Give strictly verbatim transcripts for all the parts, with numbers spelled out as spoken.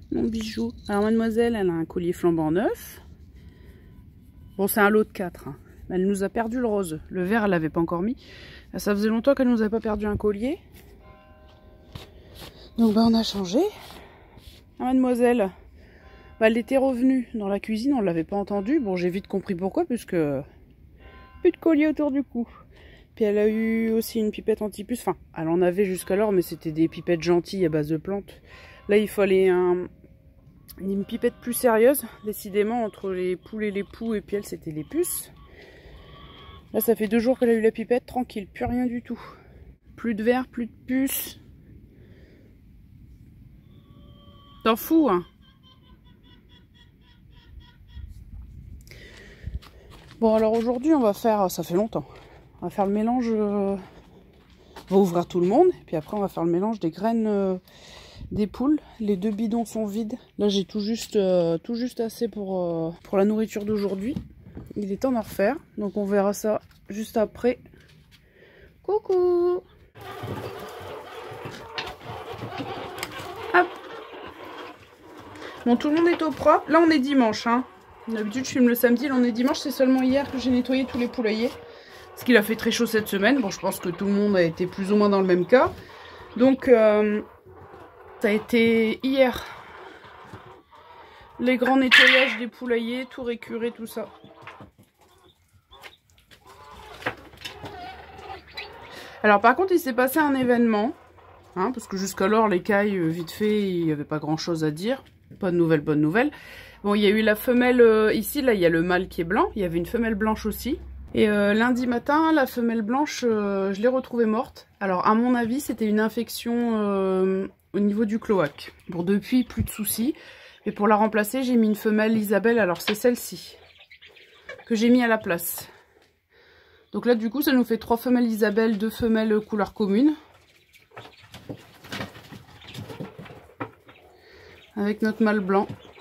mon bijou. Alors mademoiselle, elle a un collier flambant neuf. Bon, c'est un lot de quatre. Hein. Elle nous a perdu le rose. Le vert, elle l'avait pas encore mis. Ça faisait longtemps qu'elle nous a pas perdu un collier. Donc bah on a changé. Ah, mademoiselle, bah, elle était revenue dans la cuisine, on l'avait pas entendu. Bon, j'ai vite compris pourquoi, puisque plus de collier autour du cou. Puis elle a eu aussi une pipette anti-puce. Enfin, elle en avait jusqu'alors, mais c'était des pipettes gentilles à base de plantes. Là, il fallait un... une pipette plus sérieuse. Décidément, entre les poules et les poux, et puis elle, c'était les puces. Là, ça fait deux jours qu'elle a eu la pipette, tranquille, plus rien du tout. Plus de verre, plus de puces. T'en fous, hein? Bon, alors aujourd'hui, on va faire... Ça fait longtemps. On va faire le mélange... Euh... On va ouvrir tout le monde. Et puis après, on va faire le mélange des graines euh, des poules. Les deux bidons sont vides. Là, j'ai tout juste, euh, tout juste assez pour, euh, pour la nourriture d'aujourd'hui. Il est temps d'en refaire. Donc, on verra ça juste après. Coucou! Hop! Bon, tout le monde est au propre. Là, on est dimanche. Hein. D'habitude, je filme le samedi. Là, on est dimanche. C'est seulement hier que j'ai nettoyé tous les poulaillers. Parce qu'il a fait très chaud cette semaine. Bon, je pense que tout le monde a été plus ou moins dans le même cas. Donc, euh, ça a été hier. Les grands nettoyages des poulaillers, tout récuré, tout ça. Alors, par contre, il s'est passé un événement. Hein, parce que jusqu'alors, les cailles, vite fait, il n'y avait pas grand-chose à dire. Pas de nouvelles, bonne nouvelle. Bon, il y a eu la femelle euh, ici, là, il y a le mâle qui est blanc. Il y avait une femelle blanche aussi. Et euh, lundi matin, la femelle blanche, euh, je l'ai retrouvée morte. Alors, à mon avis, c'était une infection euh, au niveau du cloaque. Bon, depuis, plus de soucis. Et pour la remplacer, j'ai mis une femelle Isabelle. Alors, c'est celle-ci que j'ai mis à la place. Donc là, du coup, ça nous fait trois femelles Isabelle, deux femelles couleur commune. Avec notre mâle blanc.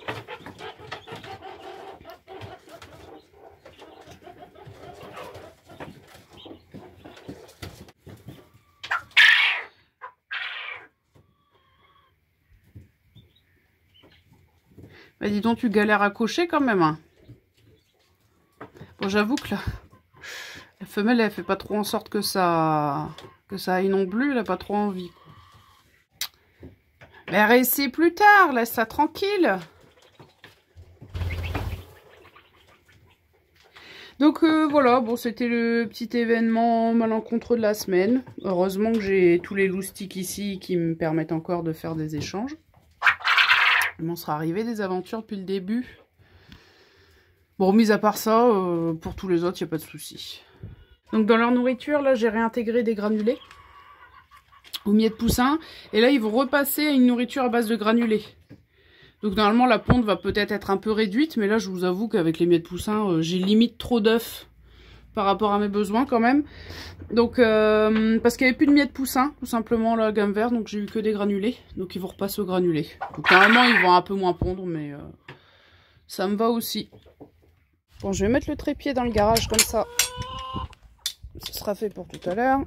Bah dis donc, tu galères à cocher quand même. Hein. Bon, j'avoue que là, la femelle, elle fait pas trop en sorte que ça, que ça aille non plus. Elle a pas trop envie. Mais réessaye plus tard, laisse ça tranquille. Donc euh, voilà, bon, c'était le petit événement malencontreux de la semaine. Heureusement que j'ai tous les loustiques ici qui me permettent encore de faire des échanges. Il m'en sera arrivé des aventures depuis le début. Bon, mis à part ça, euh, pour tous les autres, il n'y a pas de souci. Donc dans leur nourriture, là, j'ai réintégré des granulés aux miettes poussins. Et là, ils vont repasser à une nourriture à base de granulés. Donc normalement, la ponte va peut-être être un peu réduite. Mais là, je vous avoue qu'avec les miettes poussins, euh, j'ai limite trop d'œufs par rapport à mes besoins quand même. Donc, euh, parce qu'il n'y avait plus de miettes poussins, tout simplement, la gamme verte. Donc j'ai eu que des granulés. Donc ils vont repasser aux granulés. Donc normalement, ils vont un peu moins pondre, mais euh, ça me va aussi. Bon, je vais mettre le trépied dans le garage comme ça. Ce sera fait pour tout à l'heure.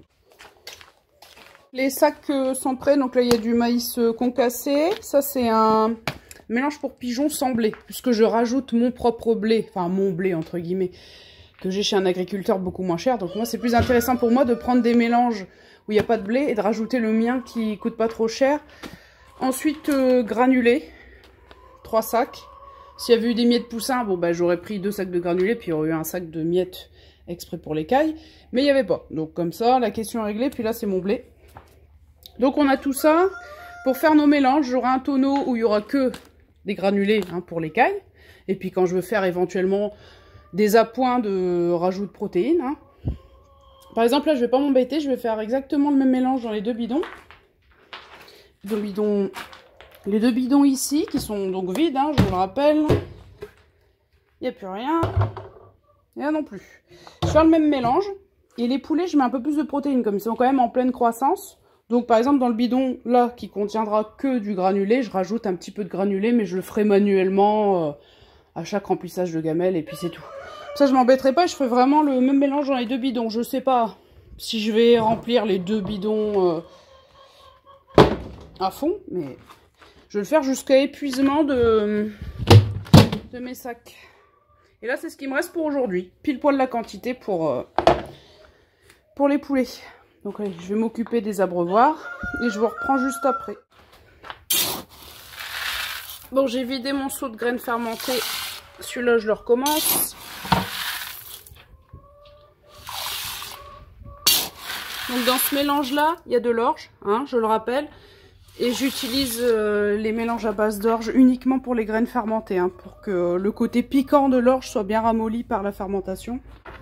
Les sacs euh, sont prêts. Donc là, il y a du maïs euh, concassé. Ça, c'est un mélange pour pigeons sans blé. Puisque je rajoute mon propre blé. Enfin, mon blé, entre guillemets. Que j'ai chez un agriculteur beaucoup moins cher. Donc moi, c'est plus intéressant pour moi de prendre des mélanges où il n'y a pas de blé. Et de rajouter le mien qui coûte pas trop cher. Ensuite, euh, granulés. Trois sacs. S'il y avait eu des miettes poussins, bon, bah, j'aurais pris deux sacs de granulés. Puis il y aurait eu un sac de miettes exprès pour les cailles. Mais il n'y avait pas. Donc comme ça, la question est réglée. Puis là, c'est mon blé. Donc on a tout ça. Pour faire nos mélanges, j'aurai un tonneau où il n'y aura que des granulés hein, pour les cailles. Et puis quand je veux faire éventuellement des appoints de rajout de protéines. Hein. Par exemple, là, je ne vais pas m'embêter. Je vais faire exactement le même mélange dans les deux bidons. Deux bidons... Les deux bidons ici, qui sont donc vides, hein, je vous le rappelle. Il n'y a plus rien. Et là non plus. Je vais faire le même mélange. Et les poulets, je mets un peu plus de protéines, comme ils sont quand même en pleine croissance. Donc par exemple, dans le bidon, là, qui contiendra que du granulé, je rajoute un petit peu de granulé, mais je le ferai manuellement euh, à chaque remplissage de gamelle, et puis c'est tout. Ça, je m'embêterai pas, je ferai vraiment le même mélange dans les deux bidons. Je sais pas si je vais remplir les deux bidons euh, à fond, mais... Je vais le faire jusqu'à épuisement de, de mes sacs. Et là, c'est ce qui me reste pour aujourd'hui. Pile poil la quantité pour, euh, pour les poulets. Donc allez, je vais m'occuper des abreuvoirs et je vous reprends juste après. Bon, j'ai vidé mon seau de graines fermentées. Celui-là, je le recommence. Donc dans ce mélange-là, il y a de l'orge, hein, je le rappelle. Et j'utilise euh, les mélanges à base d'orge uniquement pour les graines fermentées, hein, pour que le côté piquant de l'orge soit bien ramolli par la fermentation.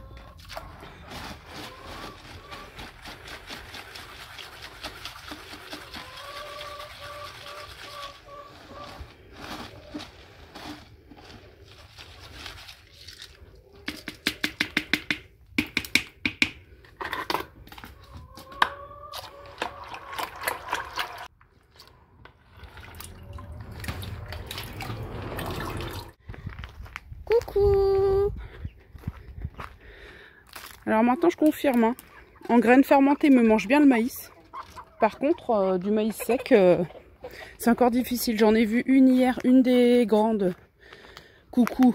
Coucou! Alors maintenant je confirme, hein. En graines fermentées me mange bien le maïs. Par contre euh, du maïs sec euh, c'est encore difficile. J'en ai vu une hier, une des grandes, coucou,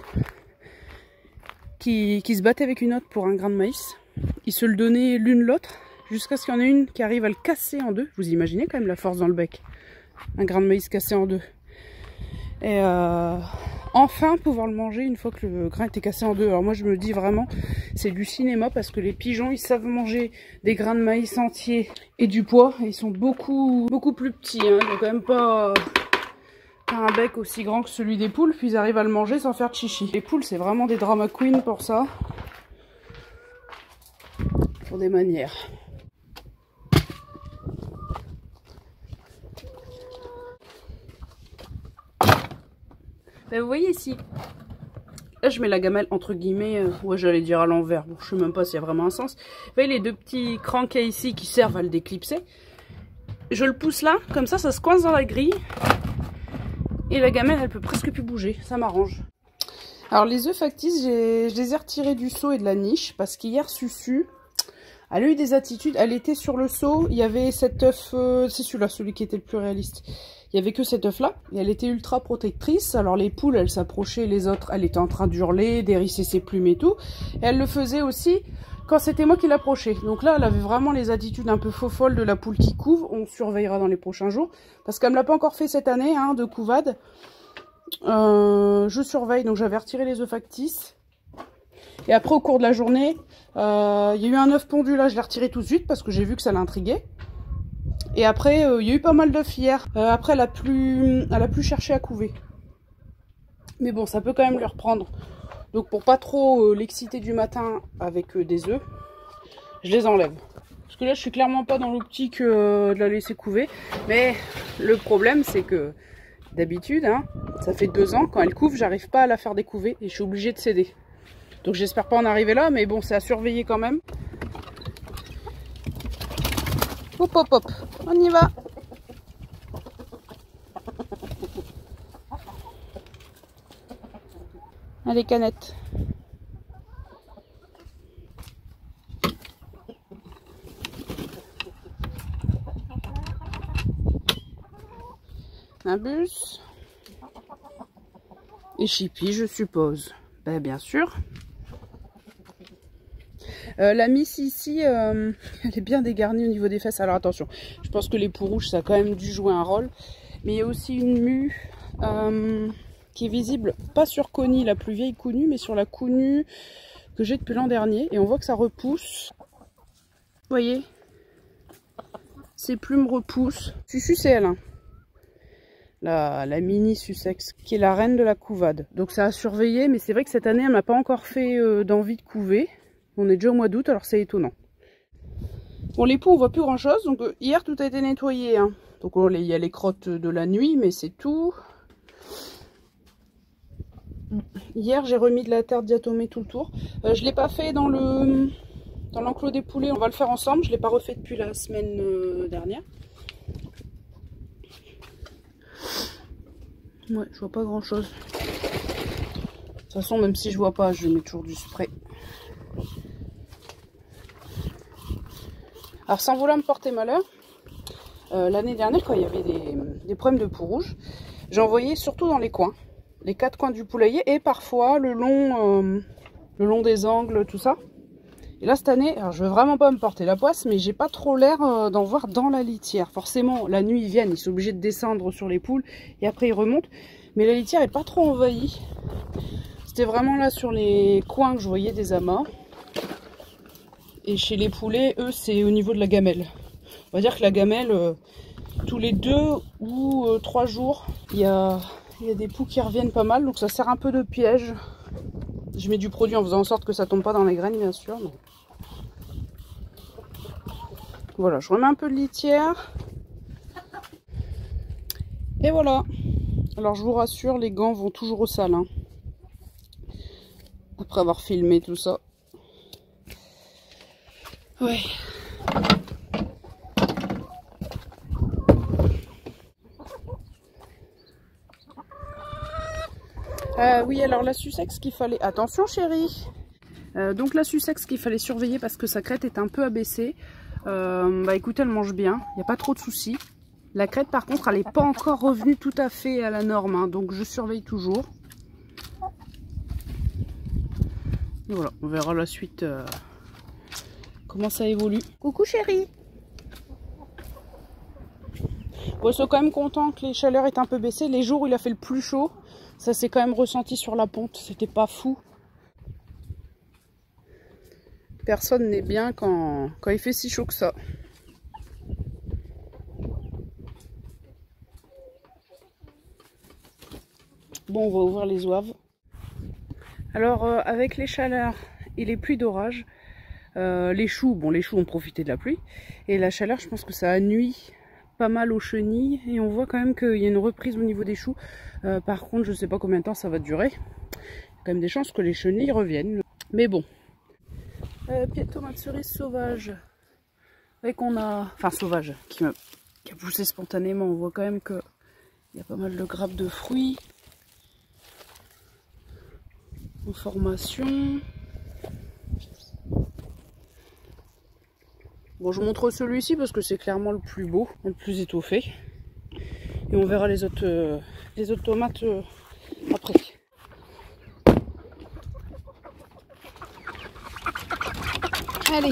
qui, qui se battait avec une autre pour un grain de maïs. Ils se le donnaient l'une l'autre jusqu'à ce qu'il y en ait une qui arrive à le casser en deux. Vous imaginez quand même la force dans le bec, un grain de maïs cassé en deux. Et euh, enfin pouvoir le manger une fois que le grain était cassé en deux. Alors moi je me dis vraiment c'est du cinéma parce que les pigeons ils savent manger des grains de maïs entiers et du pois. Et ils sont beaucoup beaucoup plus petits, hein. Ils n'ont quand même pas, pas un bec aussi grand que celui des poules, puis ils arrivent à le manger sans faire de chichi. Les poules c'est vraiment des drama queens pour ça, pour des manières. Ben vous voyez ici, là je mets la gamelle entre guillemets, euh, ouais j'allais dire à l'envers, bon je sais même pas s'il y a vraiment un sens. Vous voyez les deux petits crankets ici qui servent à le déclipser. Je le pousse là, comme ça ça se coince dans la grille. Et la gamelle elle peut presque plus bouger, ça m'arrange. Alors les œufs factices, je les ai retirés du seau et de la niche, parce qu'hier Susu, elle a eu des attitudes, elle était sur le seau, il y avait cet œuf, euh, c'est celui-là, celui qui était le plus réaliste. Il y avait que cet œuf là, et elle était ultra protectrice, alors les poules elles s'approchaient, les autres, elle était en train d'hurler, d'hérisser ses plumes et tout, et elle le faisait aussi quand c'était moi qui l'approchais. Donc là elle avait vraiment les attitudes un peu faux folles de la poule qui couve, on surveillera dans les prochains jours, parce qu'elle me l'a pas encore fait cette année, hein, de couvade. Euh, je surveille, donc j'avais retiré les œufs factices. Et après au cours de la journée, euh, il y a eu un œuf pondu là, je l'ai retiré tout de suite parce que j'ai vu que ça l'intriguait. Et après, euh, il y a eu pas mal d'œufs hier. Euh, après, elle a, plus, elle a plus cherché à couver. Mais bon, ça peut quand même lui reprendre. Donc pour pas trop euh, l'exciter du matin avec euh, des œufs, je les enlève. Parce que là, je suis clairement pas dans l'optique euh, de la laisser couver. Mais le problème, c'est que d'habitude, hein, ça fait deux ans, quand elle couve, j'arrive pas à la faire découver et je suis obligée de céder. Donc j'espère pas en arriver là, mais bon, c'est à surveiller quand même. Hop hop hop, on y va. Allez canette. Un bus. Et Chippy, je suppose. Ben, bien sûr. Euh, la miss ici, euh, elle est bien dégarnie au niveau des fesses. Alors attention, je pense que les peaux rouges, ça a quand même dû jouer un rôle. Mais il y a aussi une mue euh, qui est visible, pas sur Connie, la plus vieille Counue, mais sur la Counue que j'ai depuis l'an dernier. Et on voit que ça repousse. Vous voyez, ses plumes repoussent. Susu, c'est elle, hein. La, la mini Sussex, qui est la reine de la couvade. Donc ça a surveillé, mais c'est vrai que cette année, elle m'a pas encore fait euh, d'envie de couver. On est déjà au mois d'août, alors c'est étonnant. Bon, les poux, on voit plus grand chose. Donc euh, hier, tout a été nettoyé, hein. Donc il y a les crottes de la nuit, mais c'est tout. Hier, j'ai remis de la terre diatomée tout le tour. Euh, je l'ai pas fait dans le dans l'enclos des poulets. On va le faire ensemble. Je l'ai pas refait depuis la semaine euh, dernière. Ouais, je vois pas grand chose. De toute façon, même si je vois pas, je mets toujours du spray. Alors, sans vouloir me porter malheur, euh, l'année dernière, quand il y avait des, des problèmes de peau rouge, J'ai envoyé surtout dans les coins, les quatre coins du poulailler et parfois le long, euh, le long des angles, tout ça. Et là cette année, alors je veux vraiment pas me porter la poisse, mais j'ai pas trop l'air euh, d'en voir dans la litière. Forcément, la nuit ils viennent, ils sont obligés de descendre sur les poules et après ils remontent. Mais la litière est pas trop envahie. C'était vraiment là sur les coins que je voyais des amas. Et chez les poulets, eux, c'est au niveau de la gamelle. On va dire que la gamelle, euh, tous les deux ou euh, trois jours, il y a, y a des poux qui reviennent pas mal. Donc ça sert un peu de piège. Je mets du produit en faisant en sorte que ça tombe pas dans les graines, bien sûr. Mais... Voilà, je remets un peu de litière. Et voilà. Alors je vous rassure, les gants vont toujours au salin. Après avoir filmé tout ça. Ouais. Euh, oui, alors la Sussex qu'il fallait... Attention chérie euh, Donc la Sussex qu'il fallait surveiller parce que sa crête est un peu abaissée. Euh, bah écoutez, elle mange bien, il n'y a pas trop de soucis. La crête par contre, elle n'est pas encore revenue tout à fait à la norme, hein, donc je surveille toujours. Et voilà, on verra la suite, euh, comment ça évolue. Coucou chérie. Bon, ils sont quand même contents que les chaleurs aient un peu baissé. Les jours où il a fait le plus chaud, ça s'est quand même ressenti sur la ponte, c'était pas fou. Personne n'est bien quand, quand il fait si chaud que ça. Bon, on va ouvrir les ouaves. Alors, euh, avec les chaleurs et les pluies d'orage, euh, les choux, bon, les choux ont profité de la pluie. Et la chaleur, je pense que ça a nui pas mal aux chenilles. Et on voit quand même qu'il y a une reprise au niveau des choux. Euh, par contre, je sais pas combien de temps ça va durer. Il y a quand même des chances que les chenilles reviennent. Mais bon. Euh, pied de tomate cerise sauvage. Et qu'on a... Enfin, sauvage, qui, me... qui a poussé spontanément. On voit quand même qu'il y a pas mal de grappes de fruits. En formation. Bon, je montre celui-ci parce que c'est clairement le plus beau, le plus étoffé. Et on verra les autres, euh, les autres tomates euh, après. Allez.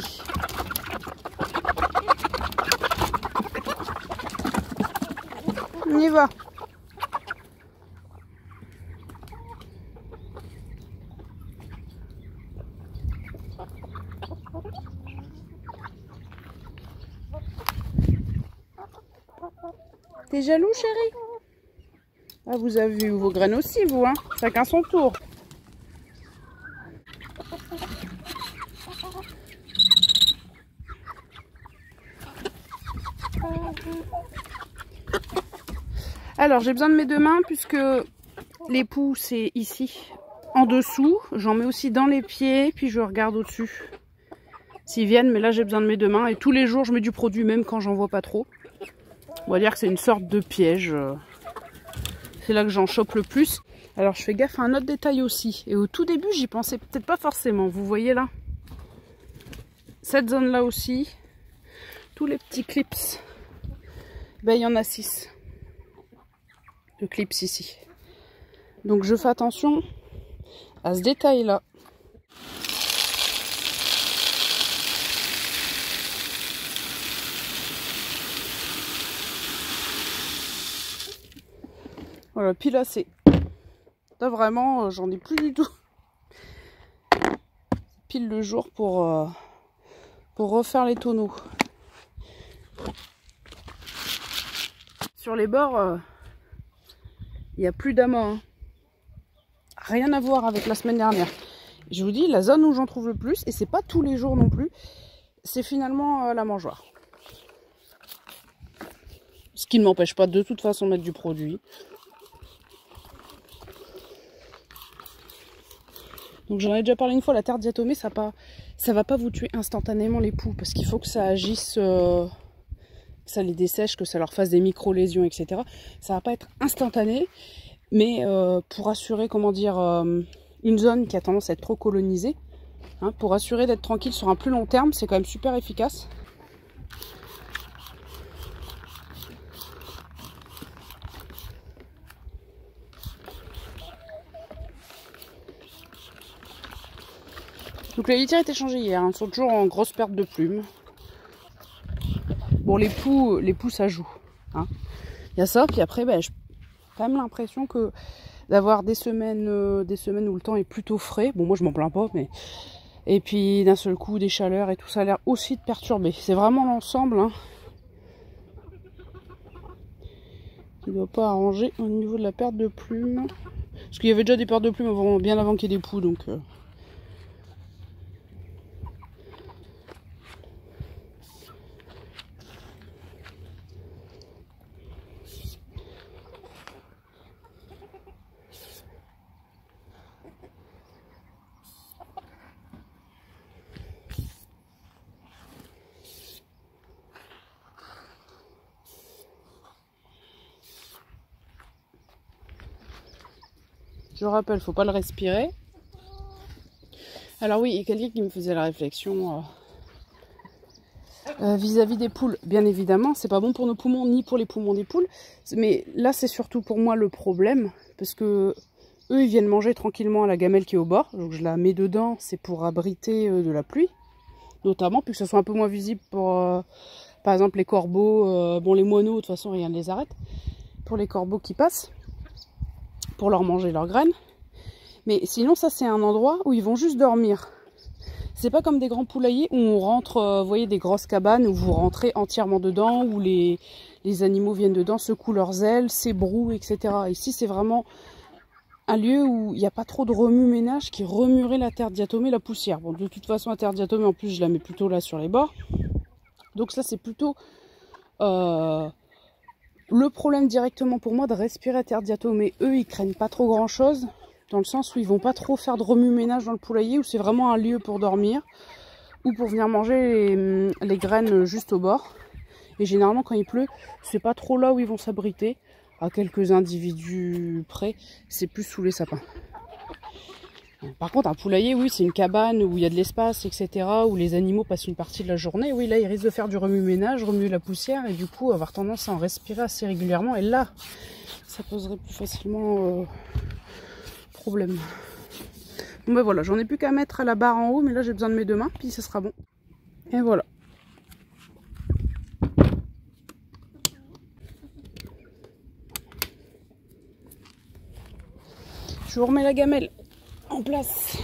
On y va. T'es jaloux, chérie? Ah, vous avez vu vos graines aussi, vous, hein? Chacun son tour. Alors, j'ai besoin de mes deux mains puisque les poux, c'est ici, en dessous. J'en mets aussi dans les pieds, puis je regarde au-dessus s'ils viennent. Mais là, j'ai besoin de mes deux mains. Et tous les jours, je mets du produit, même quand j'en vois pas trop. On va dire que c'est une sorte de piège. C'est là que j'en chope le plus. Alors, je fais gaffe à un autre détail aussi. Et au tout début, j'y pensais peut-être pas forcément. Vous voyez là? Cette zone-là aussi. Tous les petits clips. Ben, il y en a six. De clips ici. Donc je fais attention à ce détail là. Voilà, puis là c'est... Là vraiment j'en ai plus du tout. Pile le jour pour, euh, pour refaire les tonneaux. Sur les bords... Euh, il n'y a plus d'amas, hein. Rien à voir avec la semaine dernière. Je vous dis, la zone où j'en trouve le plus, et c'est pas tous les jours non plus, c'est finalement euh, la mangeoire. Ce qui ne m'empêche pas de toute façon de mettre du produit. Donc j'en ai déjà parlé une fois, la terre diatomée, ça pas, ça va pas vous tuer instantanément les poux, parce qu'il faut que ça agisse... Euh, que ça les dessèche, que ça leur fasse des micro-lésions, et cetera. Ça va pas être instantané, mais euh, pour assurer, comment dire, euh, une zone qui a tendance à être trop colonisée, hein, pour assurer d'être tranquille sur un plus long terme, c'est quand même super efficace. Donc la litière a été changée hier, hein. Ils sont toujours en grosse perte de plumes. Bon, les poux, les poux ça joue. Hein. Il y a ça, puis après, ben, j'ai quand même l'impression que d'avoir des semaines, euh, des semaines où le temps est plutôt frais. Bon, moi je m'en plains pas, mais... Et puis d'un seul coup, des chaleurs et tout, ça a l'air aussi de perturber. C'est vraiment l'ensemble hein, qui ne doit pas arranger au niveau de la perte de plumes. Parce qu'il y avait déjà des pertes de plumes avant, bien avant qu'il y ait des poux, donc... Euh... Je rappelle, faut pas le respirer. Alors oui, il y a quelqu'un qui me faisait la réflexion euh, euh, vis-à-vis des poules. Bien évidemment, c'est pas bon pour nos poumons ni pour les poumons des poules. Mais là, c'est surtout pour moi le problème, parce que eux, ils viennent manger tranquillement à la gamelle qui est au bord. Donc je la mets dedans, c'est pour abriter euh, de la pluie, notamment, puis que ce soit un peu moins visible pour, euh, par exemple, les corbeaux. Euh, bon, les moineaux, de toute façon, rien ne les arrête. Pour les corbeaux qui passent. Pour leur manger leurs graines. Mais sinon, ça, c'est un endroit où ils vont juste dormir. C'est pas comme des grands poulaillers où on rentre, euh, vous voyez, des grosses cabanes où vous rentrez entièrement dedans, où les, les animaux viennent dedans, secouent leurs ailes, s'ébrouent, et cetera. Ici, c'est vraiment un lieu où il n'y a pas trop de remue-ménage qui remuerait la terre diatomée, la poussière. Bon, de toute façon, la terre diatomée, en plus, je la mets plutôt là sur les bords. Donc ça, c'est plutôt... Euh, le problème directement pour moi de respirer à terre diatomée. Eux, ils craignent pas trop grand chose, dans le sens où ils vont pas trop faire de remue-ménage dans le poulailler, où c'est vraiment un lieu pour dormir, ou pour venir manger les, les graines juste au bord. Et généralement, quand il pleut, c'est pas trop là où ils vont s'abriter, à quelques individus près, c'est plus sous les sapins. Par contre, un poulailler, oui, c'est une cabane où il y a de l'espace, et cetera, où les animaux passent une partie de la journée. Oui, là, ils risquent de faire du remue-ménage, remuer la poussière, et du coup, avoir tendance à en respirer assez régulièrement. Et là, ça poserait plus facilement euh, problème. Bon, ben voilà, j'en ai plus qu'à mettre à la barre en haut, mais là, j'ai besoin de mes deux mains, puis ça sera bon. Et voilà. Je vous remets la gamelle en place.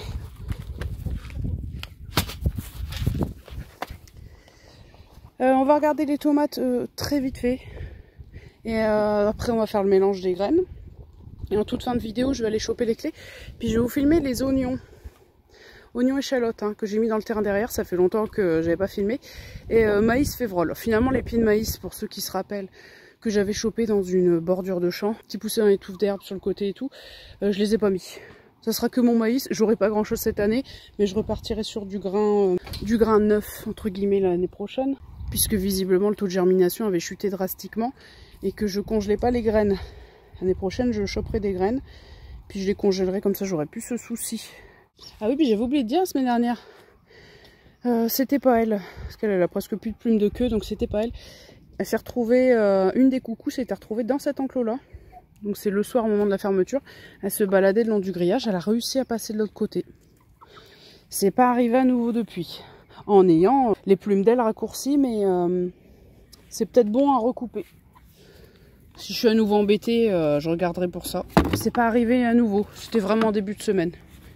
Euh, on va regarder les tomates euh, très vite fait. Et euh, après on va faire le mélange des graines. Et en toute fin de vidéo je vais aller choper les clés. Puis je vais vous filmer les oignons. Oignons échalotes hein, que j'ai mis dans le terrain derrière. Ça fait longtemps que j'avais pas filmé. Et euh, maïs févrole. Finalement les pieds de maïs, pour ceux qui se rappellent, que j'avais chopé dans une bordure de champ, qui poussait dans les touffes d'herbe sur le côté et tout, euh, je les ai pas mis. Ça sera que mon maïs, j'aurai pas grand chose cette année, mais je repartirai sur du grain, euh, du grain neuf entre guillemets l'année prochaine, puisque visiblement le taux de germination avait chuté drastiquement et que je congelais pas les graines. L'année prochaine je choperai des graines, puis je les congèlerai comme ça, j'aurai plus ce souci. Ah oui, puis j'avais oublié de dire la semaine dernière, euh, c'était pas elle, parce qu'elle a presque plus de plumes de queue, donc c'était pas elle. Elle s'est retrouvée, euh, une des coucous s'était retrouvée dans cet enclos là. Donc c'est le soir au moment de la fermeture. Elle se baladait le long du grillage. Elle a réussi à passer de l'autre côté. C'est pas arrivé à nouveau depuis. En ayant les plumes d'ailes raccourcies. Mais euh, c'est peut-être bon à recouper. Si je suis à nouveau embêtée, euh, je regarderai pour ça. C'est pas arrivé à nouveau. C'était vraiment en début de semaine.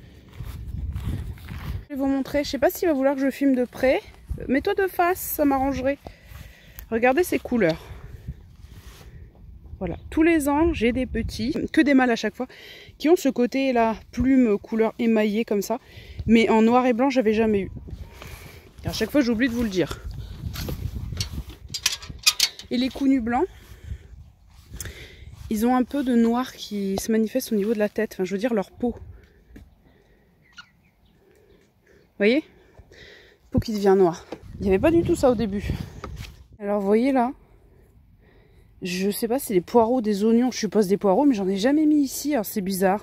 Je vais vous montrer. Je sais pas s'il va vouloir que je filme de près. Mets-toi de face, ça m'arrangerait. Regardez ces couleurs. Voilà, tous les ans, j'ai des petits, que des mâles à chaque fois, qui ont ce côté là, plume couleur émaillée comme ça. Mais en noir et blanc, j'avais jamais eu. Et à chaque fois, j'oublie de vous le dire. Et les coups nus blancs, ils ont un peu de noir qui se manifeste au niveau de la tête. Enfin, je veux dire, leur peau. Vous voyez? Peau qui devient noire. Il n'y avait pas du tout ça au début. Alors, vous voyez là, je sais pas si c'est des poireaux, des oignons, je suppose des poireaux, mais j'en ai jamais mis ici, alors c'est bizarre.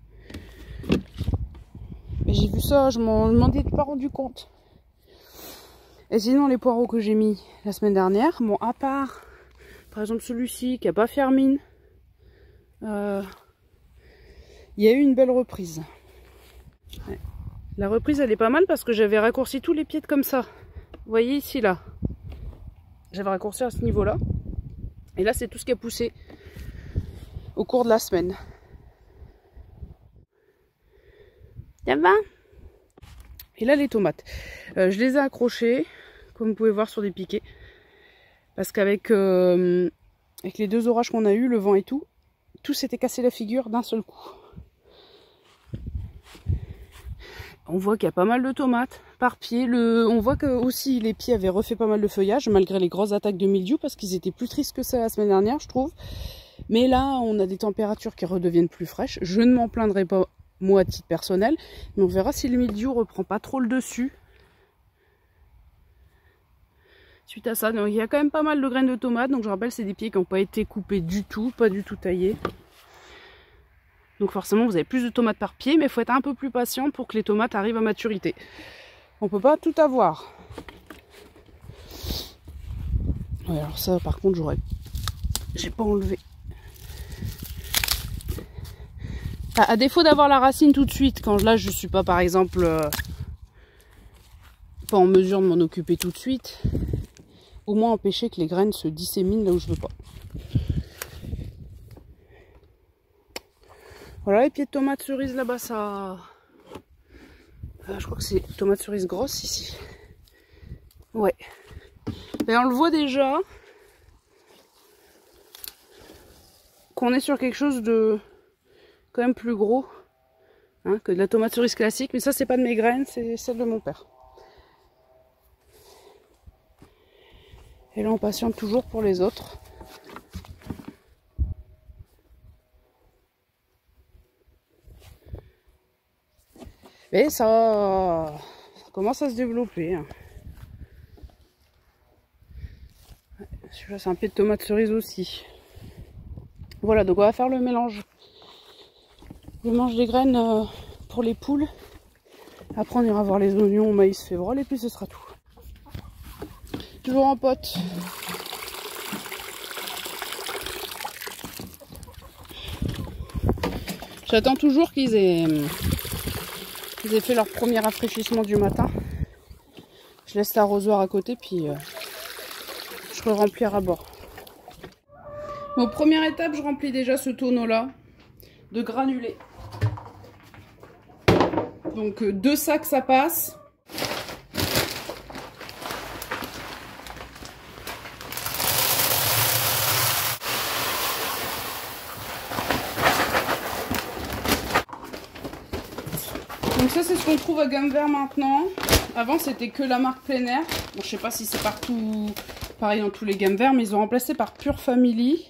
Mais j'ai vu ça, je m'en étais pas rendu compte. Et sinon, les poireaux que j'ai mis la semaine dernière, bon, à part, par exemple, celui-ci qui a pas fermine, euh, il y a eu une belle reprise. Ouais. La reprise elle est pas mal parce que j'avais raccourci tous les pieds comme ça. Vous voyez ici là. J'avais raccourci à ce niveau là. Et là c'est tout ce qui a poussé au cours de la semaine. Ça va? Et là les tomates. Euh, je les ai accrochées, comme vous pouvez voir, sur des piquets. Parce qu'avec euh, avec les deux orages qu'on a eu, le vent et tout, tout s'était cassé la figure d'un seul coup. On voit qu'il y a pas mal de tomates par pied. Le... On voit que aussi les pieds avaient refait pas mal de feuillage malgré les grosses attaques de mildiou parce qu'ils étaient plus tristes que ça la semaine dernière, je trouve. Mais là, on a des températures qui redeviennent plus fraîches. Je ne m'en plaindrai pas, moi, à titre personnel. Mais on verra si le mildiou reprend pas trop le dessus. Suite à ça, donc, il y a quand même pas mal de graines de tomates. Donc je rappelle, c'est des pieds qui n'ont pas été coupés du tout, pas du tout taillés. Donc forcément vous avez plus de tomates par pied, mais il faut être un peu plus patient pour que les tomates arrivent à maturité. On peut pas tout avoir. Ouais, alors ça par contre j'aurais... J'ai pas enlevé. À, à défaut d'avoir la racine tout de suite, quand là je suis pas par exemple euh, pas en mesure de m'en occuper tout de suite, au moins empêcher que les graines se disséminent là où je veux pas. Voilà les pieds de tomates cerises là-bas, ça... Ah, je crois que c'est tomates cerises grosses ici. Ouais. Et on le voit déjà qu'on est sur quelque chose de quand même plus gros hein, que de la tomate cerise classique. Mais ça, c'est pas de mes graines, c'est celle de mon père. Et là, on patiente toujours pour les autres. Et ça, ça commence à se développer. Hein. Celui-là, c'est un pied de tomate cerise aussi. Voilà, donc on va faire le mélange. Le mélange des graines euh, pour les poules. Après, on ira voir les oignons, maïs, févrole, et puis ce sera tout. Toujours en pote. J'attends toujours qu'ils aient... Ils aient fait leur premier rafraîchissement du matin. Je laisse l'arrosoir à côté, puis euh, je remplis à bord. Bon, première étape, je remplis déjà ce tonneau-là de granulés. Donc euh, deux sacs, ça passe. Donc ça, c'est ce qu'on trouve à Gamme Vert maintenant. Avant, c'était que la marque Plein Air. Bon, je sais pas si c'est partout pareil dans tous les Gamme Vert, mais ils ont remplacé par Pure Family.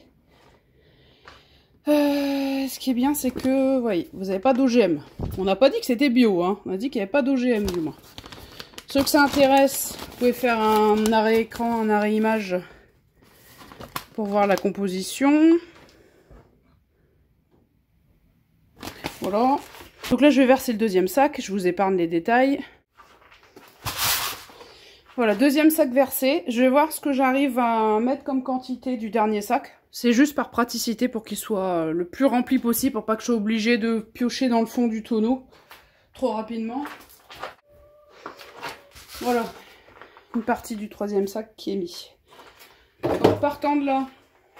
Euh, ce qui est bien, c'est que, voyez, vous n'avez pas d'O G M. On n'a pas dit que c'était bio, hein. On a dit qu'il n'y avait pas d'O G M, du moins. Ceux que ça intéresse, vous pouvez faire un arrêt écran, un arrêt image pour voir la composition. Voilà. Donc là, je vais verser le deuxième sac. Je vous épargne les détails. Voilà, deuxième sac versé. Je vais voir ce que j'arrive à mettre comme quantité du dernier sac. C'est juste par praticité pour qu'il soit le plus rempli possible, pour pas que je sois obligée de piocher dans le fond du tonneau trop rapidement. Voilà, une partie du troisième sac qui est mis. Donc partant de là,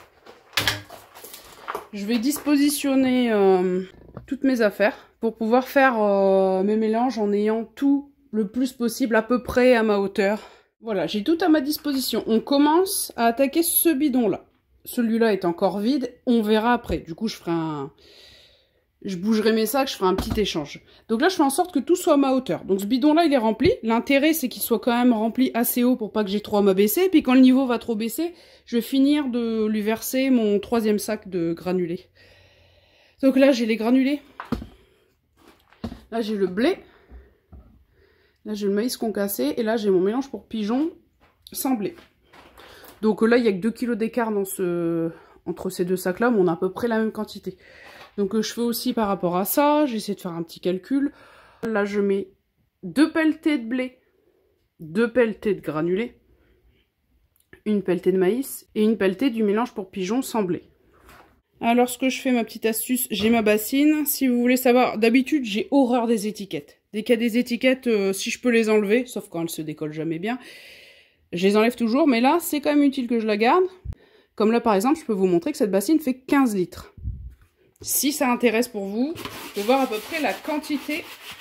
je vais dispositionner euh, toutes mes affaires pour pouvoir faire euh, mes mélanges en ayant tout le plus possible à peu près à ma hauteur. Voilà, j'ai tout à ma disposition. On commence à attaquer ce bidon-là. Celui-là est encore vide, on verra après. Du coup, je ferai un... Je bougerai mes sacs, je ferai un petit échange. Donc là, je fais en sorte que tout soit à ma hauteur. Donc ce bidon-là, il est rempli. L'intérêt, c'est qu'il soit quand même rempli assez haut pour pas que j'ai trop à m'abaisser. Et puis quand le niveau va trop baisser, je vais finir de lui verser mon troisième sac de granulés. Donc là, j'ai les granulés. Là, j'ai le blé. Là, j'ai le maïs concassé. Et là, j'ai mon mélange pour pigeons sans blé. Donc là, il n'y a que deux kilos d'écart dans ce... entre ces deux sacs-là, mais on a à peu près la même quantité. Donc euh, je fais aussi par rapport à ça, j'essaie de faire un petit calcul. Là, je mets deux pelletées de blé, deux pelletées de granulés, une pelletée de maïs et une pelletée du mélange pour pigeons sans blé. Alors, ce que je fais, ma petite astuce, j'ai ma bassine. Si vous voulez savoir, d'habitude, j'ai horreur des étiquettes. Dès qu'il y a des étiquettes, euh, si je peux les enlever, sauf quand elles se décollent jamais bien, je les enlève toujours. Mais là, c'est quand même utile que je la garde. Comme là, par exemple, je peux vous montrer que cette bassine fait quinze litres. Si ça intéresse pour vous, de voir à peu près la quantité,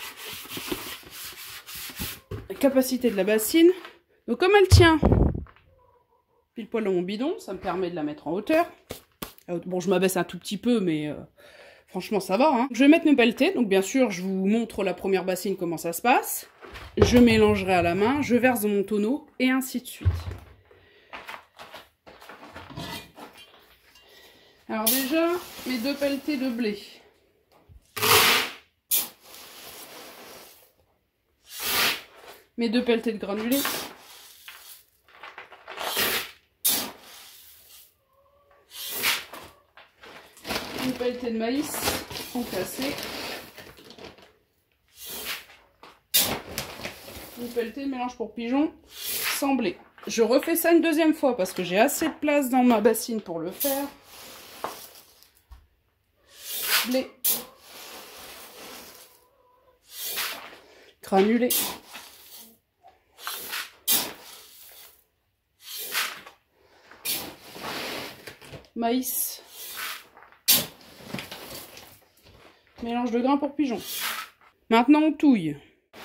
la capacité de la bassine. Donc, comme elle tient pile poil dans mon bidon, ça me permet de la mettre en hauteur. Bon, je m'abaisse un tout petit peu, mais euh, franchement, ça va. Hein. Je vais mettre mes pelletés. Donc, bien sûr, je vous montre la première bassine, comment ça se passe. Je mélangerai à la main, je verse dans mon tonneau, et ainsi de suite. Alors déjà, mes deux pelletés de blé. Mes deux pelletés de granulés. Une pelletée de maïs concassé. Une pelletée de mélange pour pigeons sans blé. Je refais ça une deuxième fois parce que j'ai assez de place dans ma bassine pour le faire. Blé. Granulé. Maïs. Mélange de grains pour pigeons. Maintenant, on touille.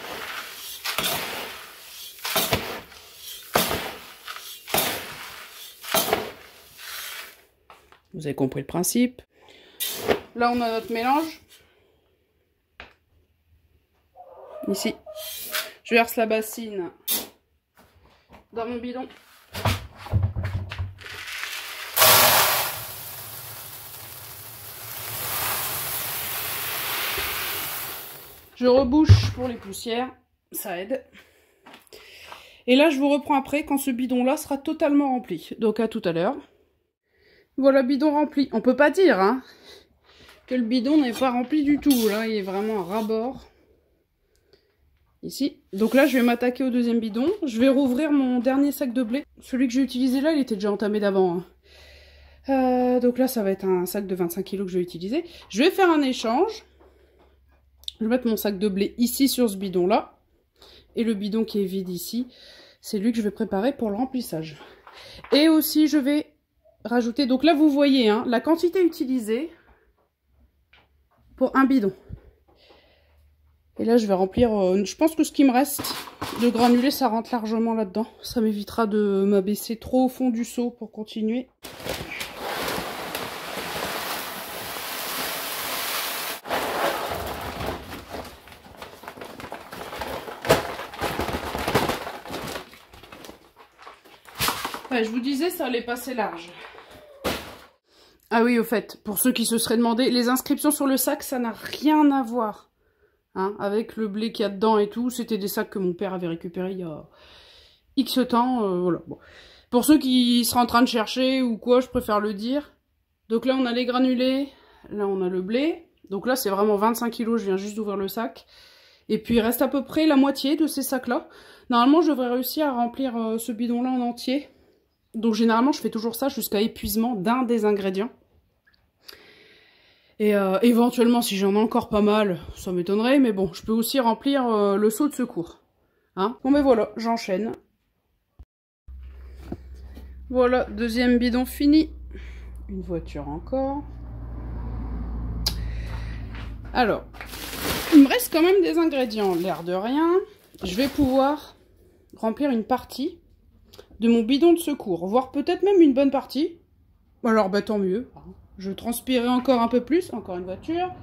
Vous avez compris le principe. Là, on a notre mélange. Ici. Je verse la bassine dans mon bidon. Je rebouche pour les poussières, ça aide. Et là, je vous reprends après quand ce bidon-là sera totalement rempli. Donc à tout à l'heure. Voilà, bidon rempli. On peut pas dire hein, que le bidon n'est pas rempli du tout. Là, il est vraiment à ras-bord. Ici. Donc là, je vais m'attaquer au deuxième bidon. Je vais rouvrir mon dernier sac de blé. Celui que j'ai utilisé là, il était déjà entamé d'avant. Hein. Euh, donc là, ça va être un sac de vingt-cinq kilos que je vais utiliser. Je vais faire un échange. Je vais mettre mon sac de blé ici sur ce bidon-là. Et le bidon qui est vide ici, c'est lui que je vais préparer pour le remplissage. Et aussi, je vais rajouter... Donc là, vous voyez hein, la quantité utilisée pour un bidon. Et là, je vais remplir... Euh, je pense que ce qui me reste de granulés, ça rentre largement là-dedans. Ça m'évitera de m'abaisser trop au fond du seau pour continuer. Ouais, je vous disais, ça allait passer large. Ah oui, au fait, pour ceux qui se seraient demandé, les inscriptions sur le sac, ça n'a rien à voir. Hein, avec le blé qu'il y a dedans et tout, c'était des sacs que mon père avait récupérés il y a X temps. Euh, voilà. Bon. Pour ceux qui seraient en train de chercher ou quoi, je préfère le dire. Donc là, on a les granulés, là, on a le blé. Donc là, c'est vraiment vingt-cinq kilos, je viens juste d'ouvrir le sac. Et puis, il reste à peu près la moitié de ces sacs-là. Normalement, je devrais réussir à remplir euh, ce bidon-là en entier. Donc généralement, je fais toujours ça jusqu'à épuisement d'un des ingrédients. Et euh, éventuellement, si j'en ai encore pas mal, ça m'étonnerait. Mais bon, je peux aussi remplir euh, le seau de secours. Hein, bon, mais voilà, j'enchaîne. Voilà, deuxième bidon fini. Une voiture encore. Alors, il me reste quand même des ingrédients. L'air de rien, je vais pouvoir remplir une partie de mon bidon de secours, voire peut-être même une bonne partie. Alors bah tant mieux, je transpirerai encore un peu plus, encore une voiture.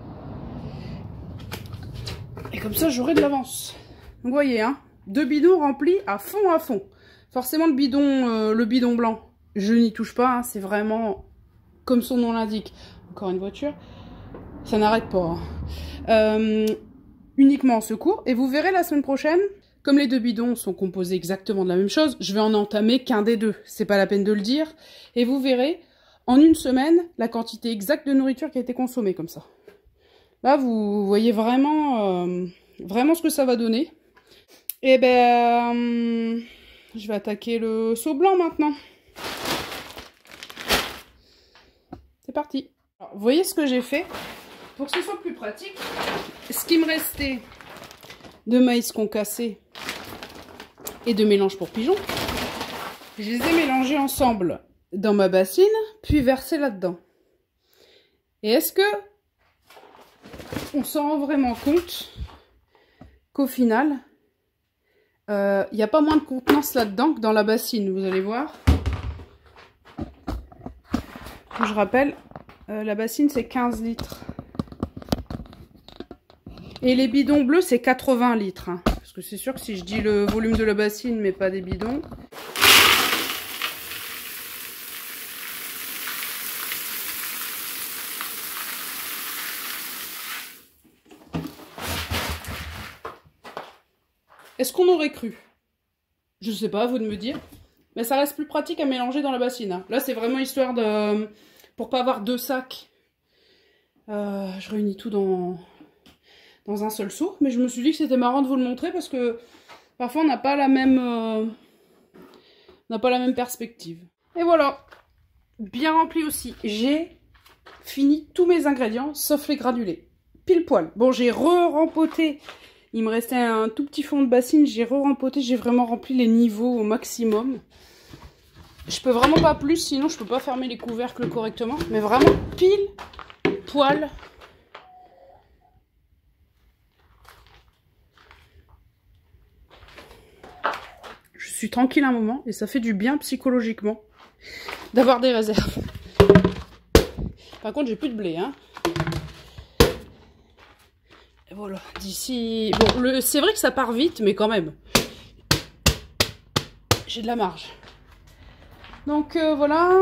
Et comme ça j'aurai de l'avance. Donc vous voyez, hein, deux bidons remplis à fond à fond. Forcément le bidon, euh, le bidon blanc, je n'y touche pas, hein, c'est vraiment comme son nom l'indique. Encore une voiture, ça n'arrête pas. Hein. Euh, uniquement en secours, et vous verrez la semaine prochaine. Comme les deux bidons sont composés exactement de la même chose, je vais en entamer qu'un des deux. C'est pas la peine de le dire. Et vous verrez, en une semaine, la quantité exacte de nourriture qui a été consommée comme ça. Là, vous voyez vraiment, euh, vraiment ce que ça va donner. Et ben, euh, je vais attaquer le seau blanc maintenant. C'est parti. Alors, vous voyez ce que j'ai fait? Pour que ce soit plus pratique, ce qui me restait de maïs concassé et de mélange pour pigeons, je les ai mélangés ensemble dans ma bassine, puis versés là-dedans. Et est-ce que on s'en rend vraiment compte qu'au final, il euh, n'y a pas moins de contenance là-dedans que dans la bassine, vous allez voir. Je rappelle, euh, la bassine c'est quinze litres. Et les bidons bleus c'est quatre-vingts litres. Hein. Parce que c'est sûr que si je dis le volume de la bassine mais pas des bidons... Est-ce qu'on aurait cru? Je sais pas, à vous de me dire. Mais ça reste plus pratique à mélanger dans la bassine. Hein. Là, c'est vraiment histoire de... Pour pas avoir deux sacs. Euh, je réunis tout dans... dans un seul seau. Mais je me suis dit que c'était marrant de vous le montrer parce que parfois, on n'a pas la même... Euh... On n'a pas la même perspective. Et voilà. Bien rempli aussi. J'ai fini tous mes ingrédients, sauf les granulés. Pile poil. Bon, j'ai re-rempoté... Il me restait un tout petit fond de bassine, j'ai re-rempoté, j'ai vraiment rempli les niveaux au maximum. Je peux vraiment pas plus, sinon je peux pas fermer les couvercles correctement. Mais vraiment pile poil. Je suis tranquille un moment et ça fait du bien psychologiquement d'avoir des réserves. Par contre, j'ai plus de blé, hein. Voilà, d'ici... Bon, le... c'est vrai que ça part vite, mais quand même. J'ai de la marge. Donc, euh, voilà.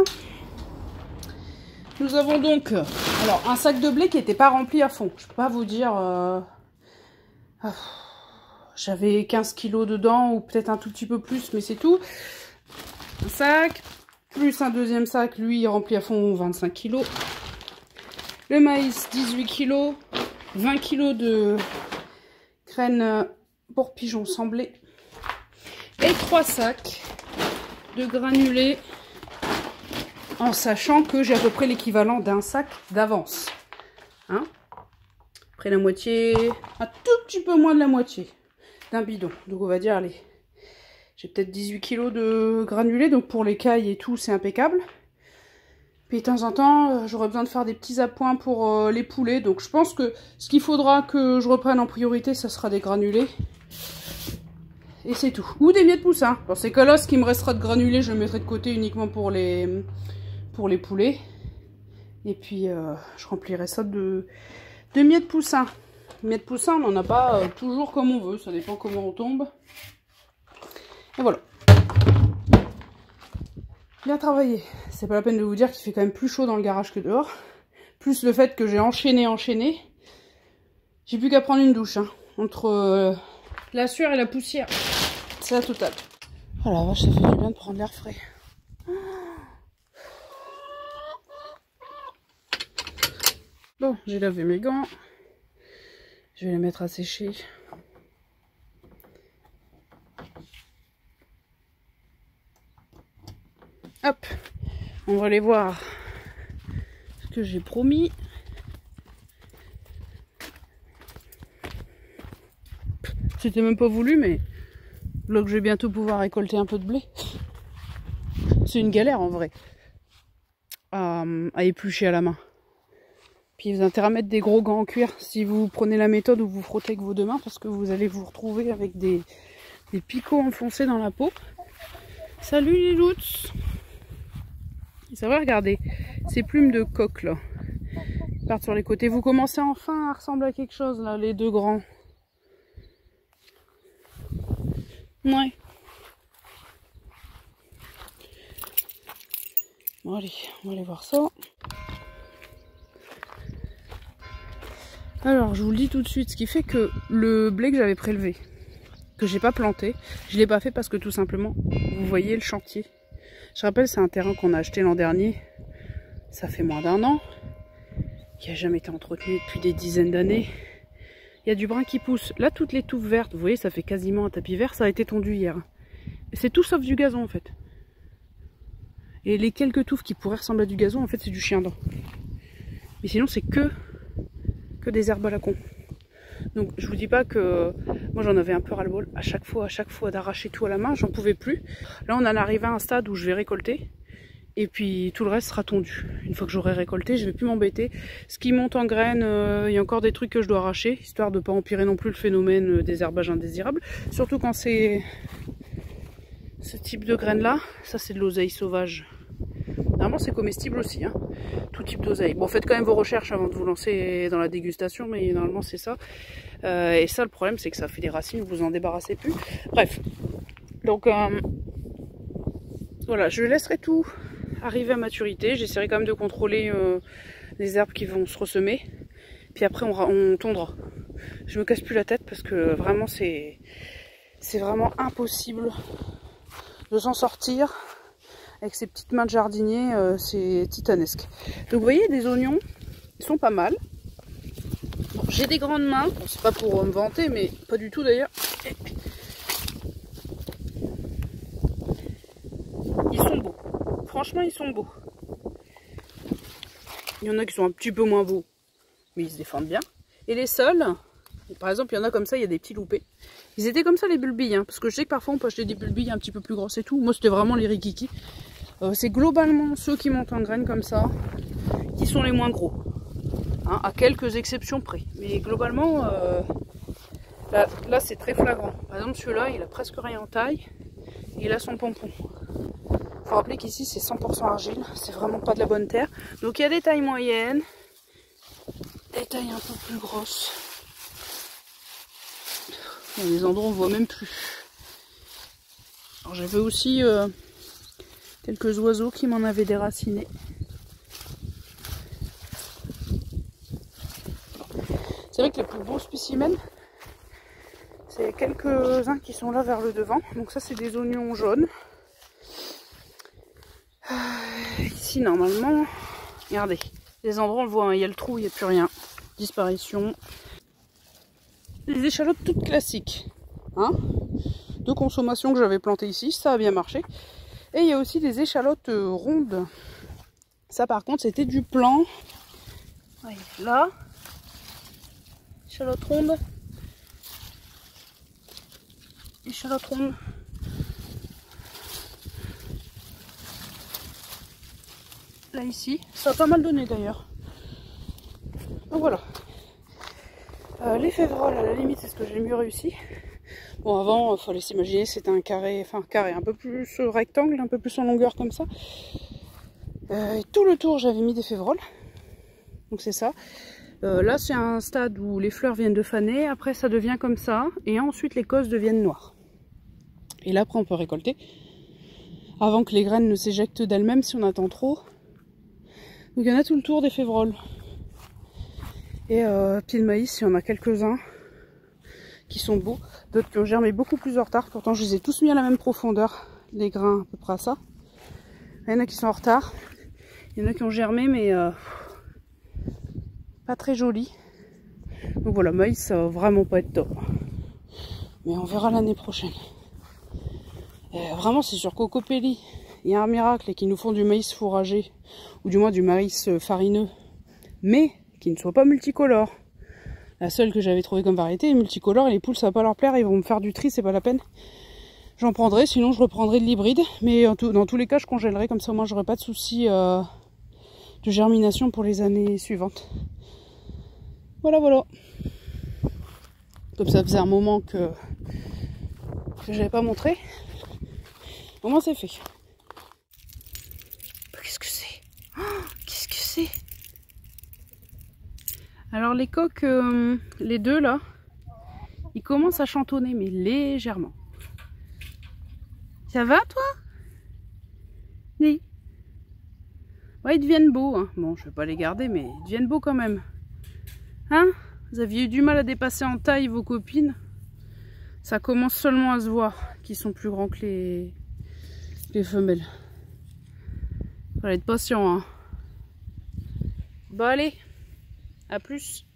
Nous avons donc... Alors, un sac de blé qui n'était pas rempli à fond. Je peux pas vous dire... Euh... Ah, j'avais quinze kilos dedans, ou peut-être un tout petit peu plus, mais c'est tout. Un sac, plus un deuxième sac, lui, rempli à fond, vingt-cinq kilos. Le maïs, dix-huit kilos. vingt kilos de graines pour pigeons semblées et trois sacs de granulés en sachant que j'ai à peu près l'équivalent d'un sac d'avance. Hein? Après la moitié, un tout petit peu moins de la moitié d'un bidon. Donc on va dire, allez, j'ai peut-être dix-huit kilos de granulés, donc pour les cailles et tout, c'est impeccable. Puis de temps en temps, euh, j'aurais besoin de faire des petits appoints pour euh, les poulets. Donc je pense que ce qu'il faudra que je reprenne en priorité, ça sera des granulés. Et c'est tout. Ou des miettes poussins. Dans ces cas-là, ce qui me restera de granulés, je le mettrai de côté uniquement pour les, pour les poulets. Et puis euh, je remplirai ça de, de miettes poussins. Miettes poussins, on n'en a pas euh, toujours comme on veut. Ça dépend comment on tombe. Et voilà. Bien travaillé. C'est pas la peine de vous dire qu'il fait quand même plus chaud dans le garage que dehors. Plus le fait que j'ai enchaîné, enchaîné. J'ai plus qu'à prendre une douche. Hein. Entre euh, la sueur et la poussière. C'est la totale. Oh la vache, ça fait du bien de prendre l'air frais. Bon, j'ai lavé mes gants. Je vais les mettre à sécher. Hop, on va aller voir ce que j'ai promis. C'était même pas voulu, mais là que je vais bientôt pouvoir récolter un peu de blé. C'est une galère en vrai à, à éplucher à la main. Puis vous avez intérêt à mettre des gros gants en cuir si vous prenez la méthode où vous frottez avec vos deux mains, parce que vous allez vous retrouver avec des, des picots enfoncés dans la peau. Salut les louts! Ça va, regardez, ces plumes de coq là, partent sur les côtés. Vous commencez enfin à ressembler à quelque chose là, les deux grands. Ouais. Bon allez, on va aller voir ça. Alors, je vous le dis tout de suite, ce qui fait que le blé que j'avais prélevé, que j'ai pas planté, je l'ai pas fait parce que tout simplement, vous voyez le chantier. Je rappelle, c'est un terrain qu'on a acheté l'an dernier. Ça fait moins d'un an. Qui n'a jamais été entretenu depuis des dizaines d'années. Il y a du brun qui pousse. Là, toutes les touffes vertes, vous voyez, ça fait quasiment un tapis vert. Ça a été tondu hier. C'est tout sauf du gazon, en fait. Et les quelques touffes qui pourraient ressembler à du gazon, en fait, c'est du chien-dent. Mais sinon c'est que, que des herbes à la con. Donc je vous dis pas que moi j'en avais un peu ras-le-bol à chaque fois, à chaque fois d'arracher tout à la main, j'en pouvais plus. Là on en arrive à un stade où je vais récolter et puis tout le reste sera tondu. Une fois que j'aurai récolté, je vais plus m'embêter. Ce qui monte en graines, euh, il y a encore des trucs que je dois arracher, histoire de pas empirer non plus le phénomène des herbages indésirables. Surtout quand c'est ce type de graines là, ça c'est de l'oseille sauvage. Normalement c'est comestible aussi, hein. Tout type d'oseille. Bon, faites quand même vos recherches avant de vous lancer dans la dégustation, mais normalement c'est ça. Euh, et ça, le problème c'est que ça fait des racines, vous vous en débarrassez plus. Bref, donc euh, voilà, je laisserai tout arriver à maturité. J'essaierai quand même de contrôler euh, les herbes qui vont se ressemer. Puis après on, on tondra. Je me casse plus la tête parce que vraiment c'est c'est vraiment impossible de s'en sortir. Avec ces petites mains de jardinier, euh, c'est titanesque. Donc vous voyez, des oignons, ils sont pas mal. Bon, j'ai des grandes mains, bon, c'est pas pour me vanter, mais pas du tout d'ailleurs. Ils sont beaux. Franchement, ils sont beaux. Il y en a qui sont un petit peu moins beaux, mais ils se défendent bien. Et les sols, par exemple, il y en a comme ça, il y a des petits loupés. Ils étaient comme ça les bulbilles, hein, parce que je sais que parfois on peut acheter des bulbilles un petit peu plus grosses et tout. Moi, c'était vraiment les rikiki. Euh, c'est globalement ceux qui montent en graines comme ça qui sont les moins gros, hein, à quelques exceptions près. Mais globalement, euh, là, là c'est très flagrant. Par exemple, celui-là, il a presque rien en taille. Et il a son pompon. Il faut rappeler qu'ici, c'est cent pour cent argile. C'est vraiment pas de la bonne terre. Donc il y a des tailles moyennes, des tailles un peu plus grosses. Il y a des endroits où on voit même plus. Alors j'avais aussi euh, quelques oiseaux qui m'en avaient déraciné. C'est vrai que les plus beaux spécimens, c'est quelques-uns qui sont là vers le devant. Donc ça c'est des oignons jaunes. Euh, ici normalement, regardez, les endroits on le voit, hein, il y a le trou, il n'y a plus rien. Disparition. Les échalotes toutes classiques, hein, de consommation que j'avais plantées ici, ça a bien marché. Et il y a aussi des échalotes rondes. Ça par contre c'était du plan. Ouais, là, échalote ronde. Échalote ronde. Là ici, ça a pas mal donné d'ailleurs. Donc voilà. Euh, les févroles, à la limite, c'est ce que j'ai le mieux réussi. Bon, avant, il fallait s'imaginer, c'était un carré, enfin, carré, un peu plus rectangle, un peu plus en longueur comme ça. Euh, et tout le tour, j'avais mis des févroles. Donc c'est ça. Euh, là, c'est un stade où les fleurs viennent de faner, après ça devient comme ça, et ensuite les cosses deviennent noires. Et là, après, on peut récolter, avant que les graines ne s'éjectent d'elles-mêmes si on attend trop. Donc il y en a tout le tour des févroles. Et euh, pieds de maïs, il y en a quelques-uns qui sont beaux, d'autres qui ont germé beaucoup plus en retard. Pourtant, je les ai tous mis à la même profondeur, les grains à peu près à ça. Il y en a qui sont en retard, il y en a qui ont germé, mais euh, pas très jolis. Donc voilà, maïs, ça va vraiment pas être top. Mais on verra l'année prochaine. Et vraiment, c'est sur Cocopelli. Il y a un miracle et qu'ils nous font du maïs fourragé, ou du moins du maïs farineux, mais qui ne soit pas multicolore. La seule que j'avais trouvée comme variété est multicolore et les poules ça va pas leur plaire, ils vont me faire du tri, c'est pas la peine. J'en prendrai, sinon je reprendrai de l'hybride, mais en tout, dans tous les cas je congèlerai, comme ça moi j'aurai pas de soucis euh, de germination pour les années suivantes. Voilà voilà. Comme ça faisait un moment que, que j'avais pas montré. Au moins c'est fait. Qu'est-ce que c'est? Oh, qu'est-ce que c'est? Alors les coques, euh, les deux là, ils commencent à chantonner, mais légèrement. Ça va toi? Oui. Ouais, ils deviennent beaux. Hein. Bon, je vais pas les garder, mais ils deviennent beaux quand même. Hein? Vous aviez eu du mal à dépasser en taille vos copines. Ça commence seulement à se voir qu'ils sont plus grands que les, les femelles. Fallait être patient. Hein. Bon allez, à plus.